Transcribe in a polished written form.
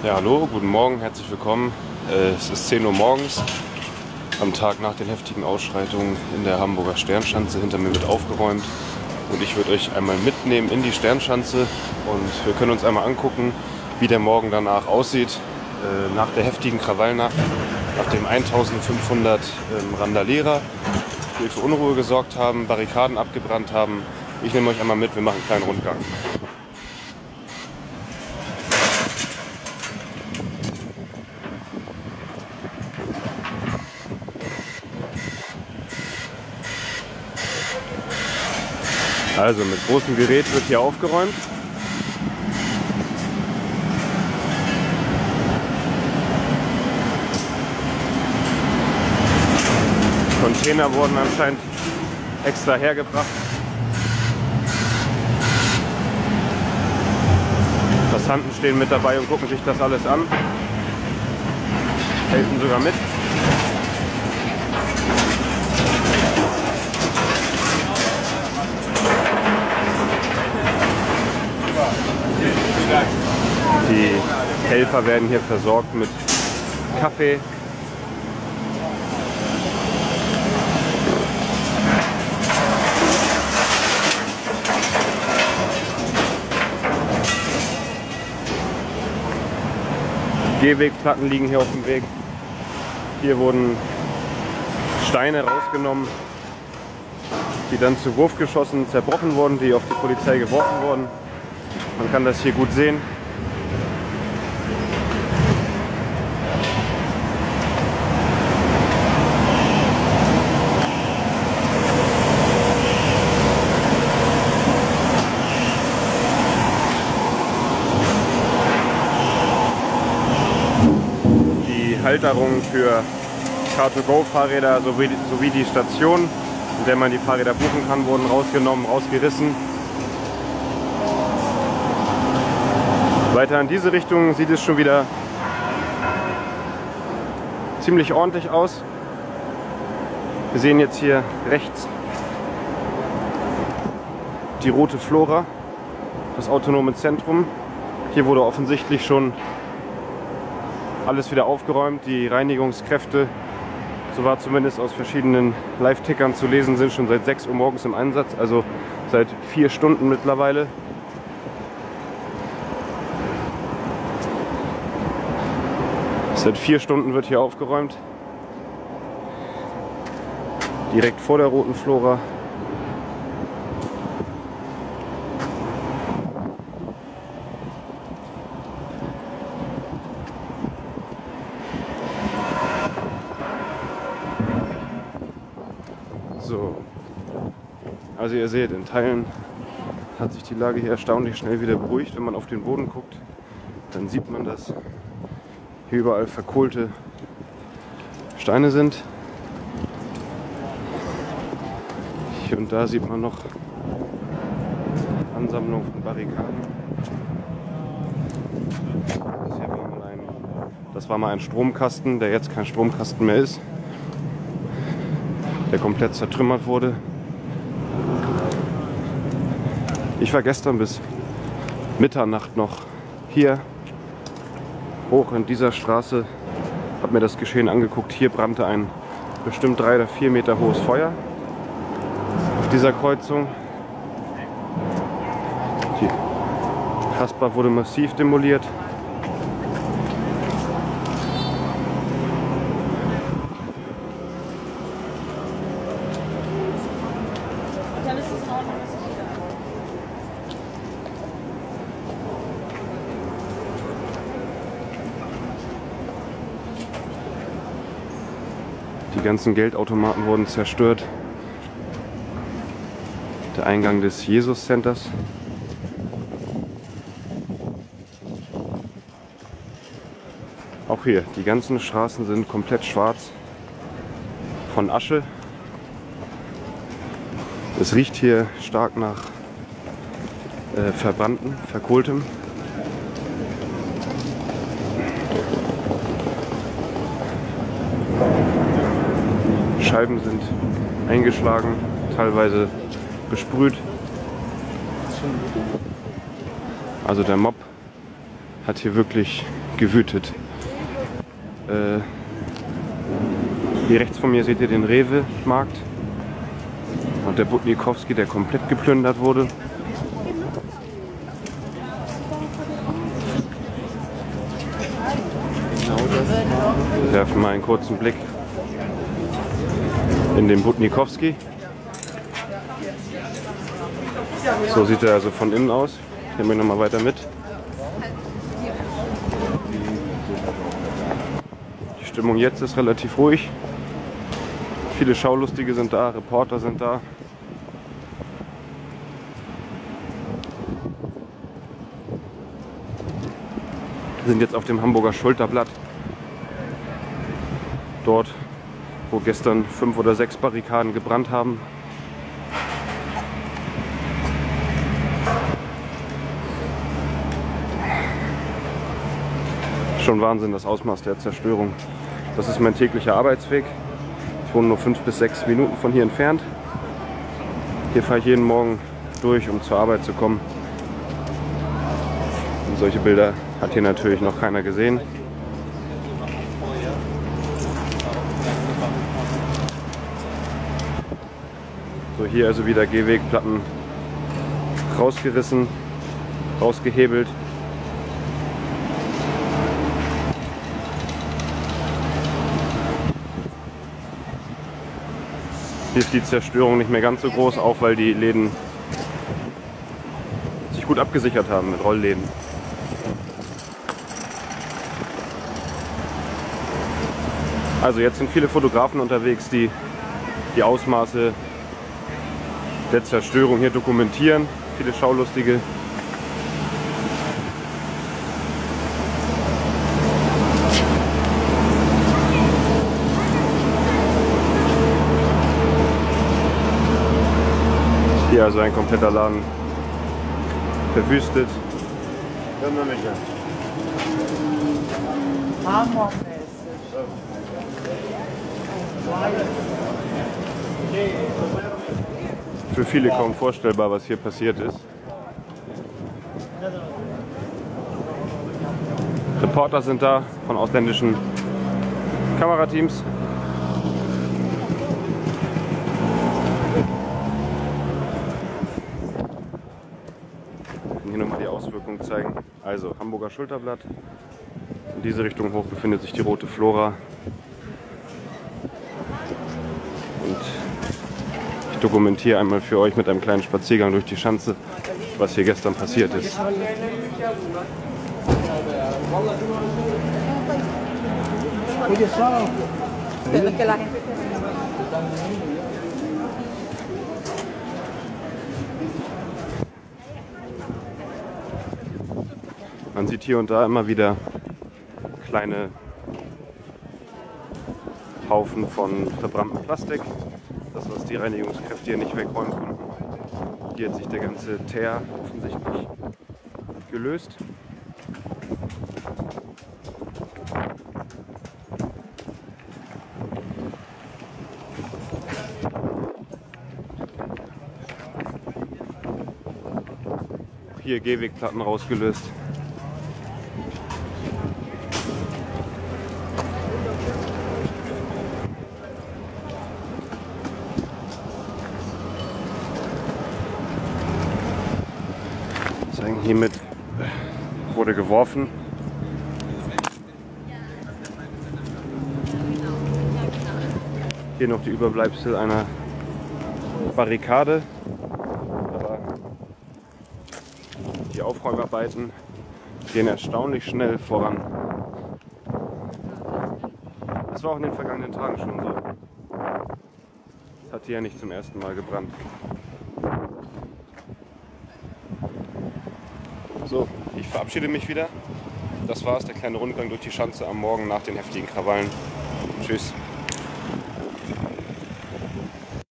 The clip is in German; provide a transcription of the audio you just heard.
Ja, hallo, guten Morgen, herzlich willkommen. Es ist 10 Uhr morgens, am Tag nach den heftigen Ausschreitungen in der Hamburger Sternschanze. Hinter mir wird aufgeräumt und ich würde euch einmal mitnehmen in die Sternschanze und wir können uns einmal angucken, wie der Morgen danach aussieht. Nach der heftigen Krawallnacht, nachdem 1500 Randalierer hier für Unruhe gesorgt haben, Barrikaden abgebrannt haben. Ich nehme euch einmal mit, wir machen einen kleinen Rundgang. Also mit großem Gerät wird hier aufgeräumt. Container wurden anscheinend extra hergebracht. Passanten stehen mit dabei und gucken sich das alles an. Helfen sogar mit. Die Helfer werden hier versorgt mit Kaffee. Gehwegplatten liegen hier auf dem Weg. Hier wurden Steine rausgenommen, die dann zu Wurfgeschossen zerbrochen wurden, die auf die Polizei geworfen wurden. Man kann das hier gut sehen. Die Halterungen für Car2Go-Fahrräder sowie die Station, in der man die Fahrräder buchen kann, wurden rausgenommen, rausgerissen. Weiter in diese Richtung sieht es schon wieder ziemlich ordentlich aus. Wir sehen jetzt hier rechts die rote Flora, das autonome Zentrum. Hier wurde offensichtlich schon alles wieder aufgeräumt. Die Reinigungskräfte, so war zumindest aus verschiedenen Live-Tickern zu lesen, sind schon seit 6 Uhr morgens im Einsatz, also seit 4 Stunden mittlerweile. Seit 4 Stunden wird hier aufgeräumt. Direkt vor der roten Flora. So. Also ihr seht, in Teilen hat sich die Lage hier erstaunlich schnell wieder beruhigt. Wenn man auf den Boden guckt, dann sieht man, dass hier überall verkohlte Steine sind. Hier und da sieht man noch Ansammlung von Barrikaden. Das war mal ein Stromkasten, der jetzt kein Stromkasten mehr ist, der komplett zertrümmert wurde. Ich war gestern bis Mitternacht noch hier hoch in dieser Straße, habe mir das Geschehen angeguckt. Hier brannte ein bestimmt 3 oder 4 Meter hohes Feuer auf dieser Kreuzung. Die Haspa wurde massiv demoliert. Die ganzen Geldautomaten wurden zerstört. Der Eingang des Jesus Centers. Auch hier, die ganzen Straßen sind komplett schwarz von Asche. Es riecht hier stark nach verbrannten, verkohltem. Scheiben sind eingeschlagen, teilweise besprüht. Also der Mob hat hier wirklich gewütet. Hier rechts von mir seht ihr den Rewe-Markt und der Butnikowski, der komplett geplündert wurde. Wir werfen mal einen kurzen Blick in den Butnikowski. So sieht er also von innen aus. Ich nehme ihn nochmal weiter mit. Die Stimmung jetzt ist relativ ruhig. Viele Schaulustige sind da, Reporter sind da. Wir sind jetzt auf dem Hamburger Schulterblatt. Dort, wo gestern 5 oder 6 Barrikaden gebrannt haben. Schon Wahnsinn, das Ausmaß der Zerstörung. Das ist mein täglicher Arbeitsweg. Ich wohne nur 5 bis 6 Minuten von hier entfernt. Hier fahre ich jeden Morgen durch, um zur Arbeit zu kommen. Und solche Bilder hat hier natürlich noch keiner gesehen. So, hier also wieder Gehwegplatten rausgerissen, rausgehebelt. Hier ist die Zerstörung nicht mehr ganz so groß, auch weil die Läden sich gut abgesichert haben mit Rollläden. Also jetzt sind viele Fotografen unterwegs, die die Ausmaße der Zerstörung hier dokumentieren. Viele Schaulustige. Hier also ein kompletter Laden verwüstet. Für viele kaum vorstellbar, was hier passiert ist. Reporter sind da von ausländischen Kamerateams. Hier nochmal die Auswirkungen zeigen. Also Hamburger Schulterblatt. In diese Richtung hoch befindet sich die Rote Flora. Und ich dokumentiere einmal für euch mit einem kleinen Spaziergang durch die Schanze, was hier gestern passiert ist. Man sieht hier und da immer wieder kleine Haufen von verbranntem Plastik. Das, was die Reinigungskräfte hier nicht wegräumen konnten. Hier hat sich der ganze Teer offensichtlich gelöst. Hier Gehwegplatten rausgelöst. Hiermit wurde geworfen. Hier noch die Überbleibsel einer Barrikade. Aber die Aufräumarbeiten gehen erstaunlich schnell voran. Das war auch in den vergangenen Tagen schon so. Es hat hier ja nicht zum ersten Mal gebrannt. So, ich verabschiede mich wieder. Das war's, der kleine Rundgang durch die Schanze am Morgen nach den heftigen Krawallen. Tschüss.